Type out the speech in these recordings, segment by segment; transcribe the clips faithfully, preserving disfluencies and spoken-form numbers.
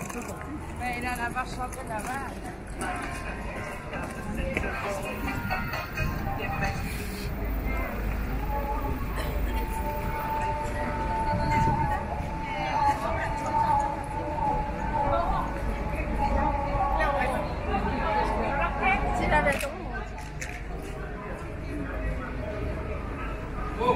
Mais il a la vache chantée là-bas. C'est la maison. Oh.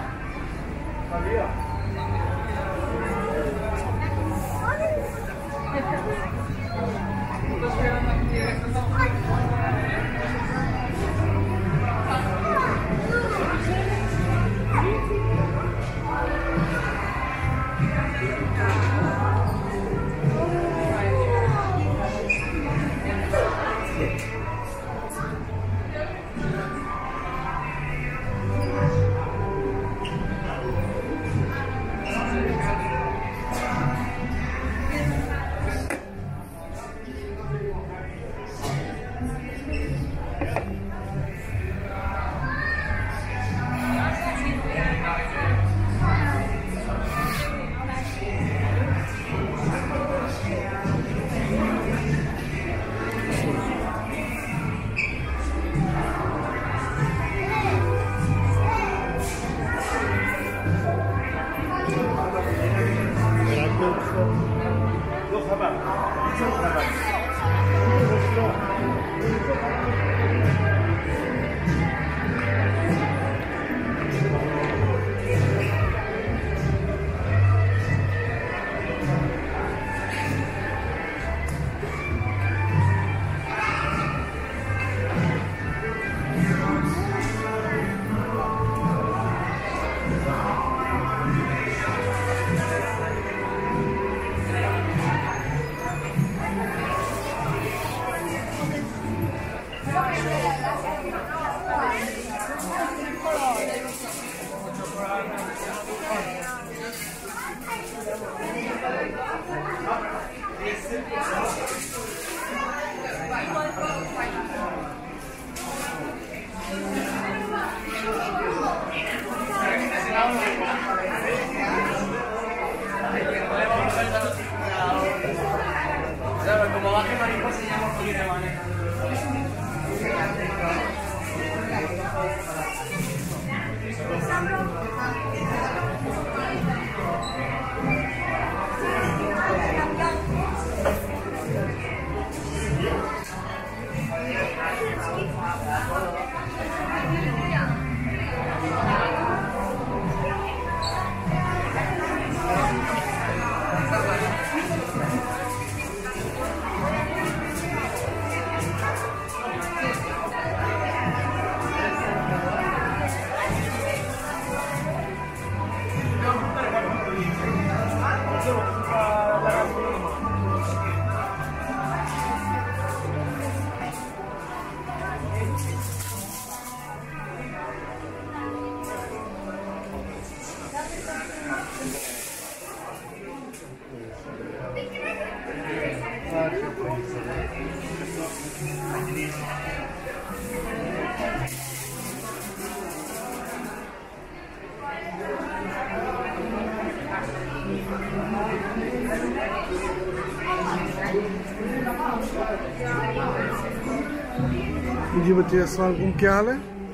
जी बच्चे अस्सलाम वालेकुम, क्या हाल है?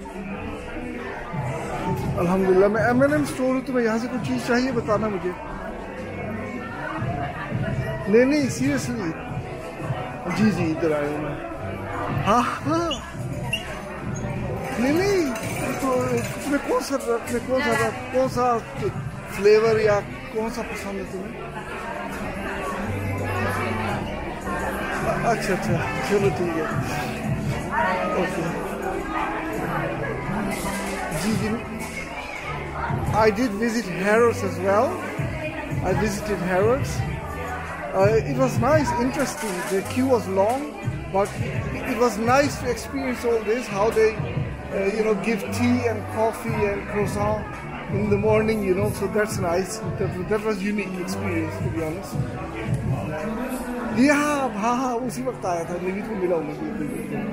अल्हम्दुलिल्लाह। मैं एम एंड एम स्टोर हूँ, तुम्हें यहाँ से कुछ चीज़ चाहिए बताना मुझे। नहीं नहीं सीरियसली, जी जी इधर आया हूँ मैं। हाँ हाँ नहीं नहीं, तो तुम्हें कौन सा तुम्हें कौन सा कौन सा फ्लेवर या कौन सा पसंद है तुम्हें? अच्छा अच्छा चलो ठीक है, ओके जी जी। I did visit Harrods as well. I visited Harrods. Uh, it was nice, interesting. The queue was long, but it was nice to experience all this. How they, uh, you know, give tea and coffee and croissant in the morning. You know, so that's nice. That, that was unique experience, to be honest. Yeah, हाँ हाँ उसी वक्त आया था, मैं भी तो मिला हूँ।